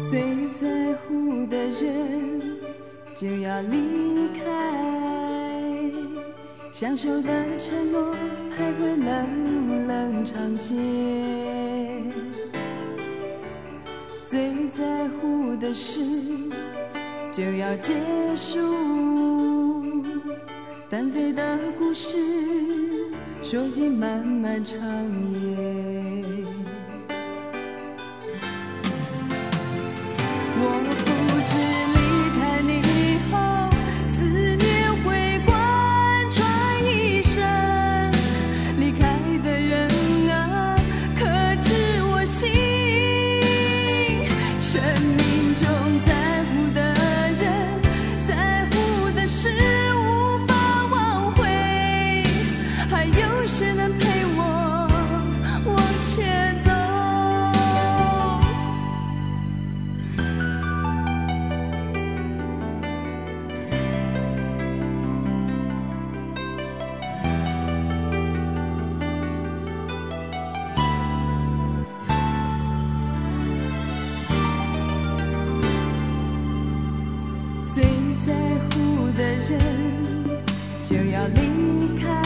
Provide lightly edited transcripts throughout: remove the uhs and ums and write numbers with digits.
最在乎的人就要离开，相守的承诺徘徊冷冷长街。最在乎的事就要结束，单飞的故事说尽漫漫长夜。我不知离开你以后，思念会贯穿一生。离开的人啊，可知我心？生命中在乎的人，在乎的事无法挽回，还有谁能陪我往前走？最在乎的人就要离开，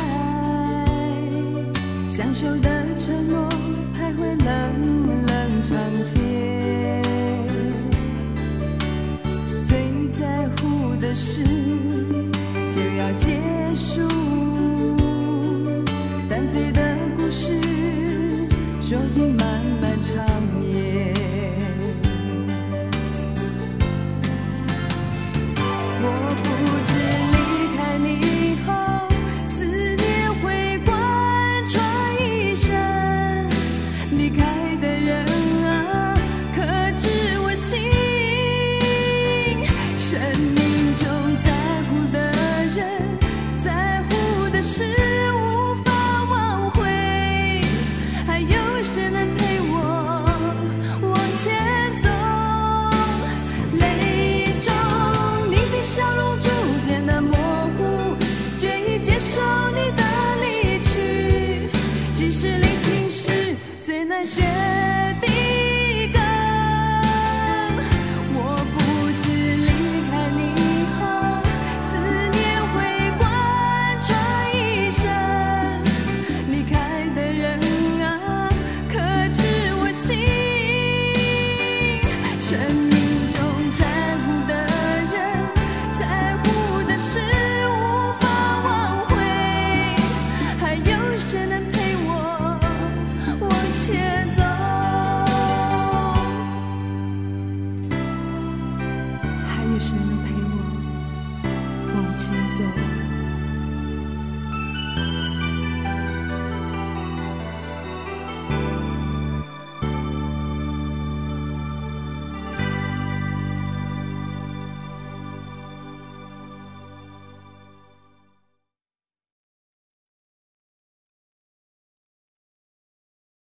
相守的承诺徘徊冷冷长街。最在乎的事就要结束，单飞的故事说尽漫漫长夜。我不知离开你以后，思念会贯穿一生。离开的人啊，可知我心？生命中在乎的人，在乎的事无法挽回，还有谁能陪我往前走？泪中笑容逐渐的模糊，决意接受你的离去。即使离情是最难学的歌，我不知离开你以后，思念会贯穿一生。离开的人啊，可知我心？